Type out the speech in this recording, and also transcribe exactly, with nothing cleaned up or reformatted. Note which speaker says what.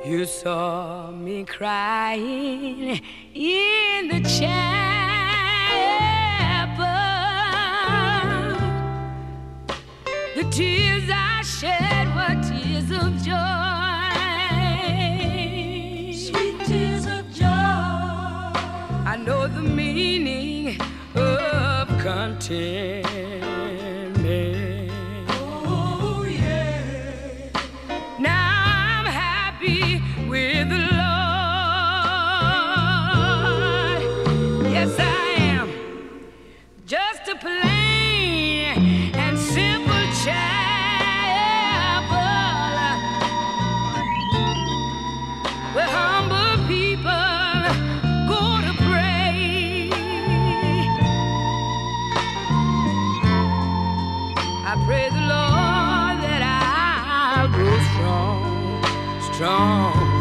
Speaker 1: You saw me crying in the chapel. The tears I shed were tears of joy,
Speaker 2: sweet tears of joy.
Speaker 1: I know the meaning of contentment.
Speaker 2: Oh yeah.
Speaker 1: Now I'm happy with the Lord. Yes, I am. Just a plain and simple child where humble people go to pray. I pray the Lord that I'll grow strong, strong.